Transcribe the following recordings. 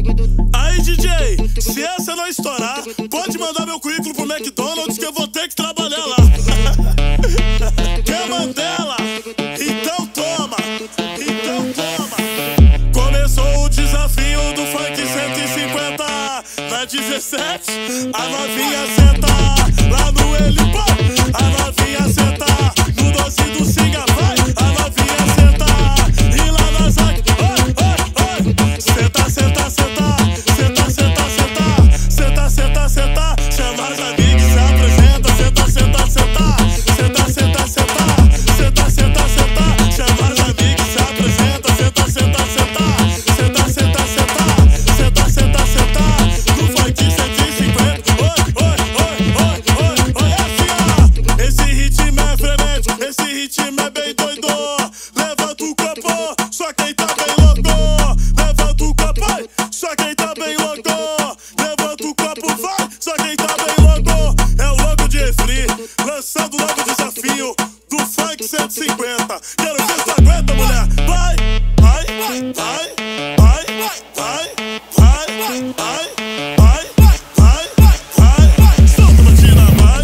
Aí, DJ, se essa não estourar, pode mandar meu currículo pro McDonald's que eu vou ter que trabalhar lá. Quer Mandela? Então toma, então toma. Começou o desafio do funk 150. Na 17, a novinha senta lá no Elipó. A novinha senta no 12 do Singa, vai. A novinha senta e lá na Zac. Oi, oi, oi. Senta, senta, senta. Senta, senta, senta. Senta, senta, senta. Chama as amigas, se apresenta. Senta, senta, senta. Senta, senta, senta. Senta, senta, senta. Chama as amigas, se apresenta. Senta, senta, senta. Senta, senta, senta. Senta, senta, senta. No funk 150. Oi, oi, oi, oi, oi, oi. Esse ritmo é frenético, esse ritmo é bem doido. Levanta o copo, só quem tá bem louco. Levanta o copo, só quem tá bem louco. Levanta o copo, vai, só quem tá bem louco. É o louco de Efri, lançando o novo desafio do funk 150. Quero ver se aguenta, mulher. Vai, vai, vai, vai, vai, vai, vai, vai, vai, vai. Solta, Matina, vai.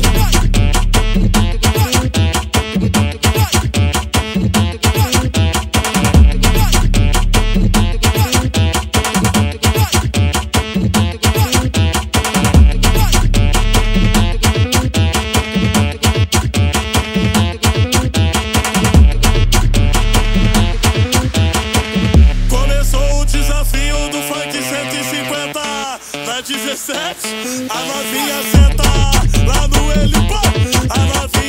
Na 17, a novinha senta lá no Elipó. A novinha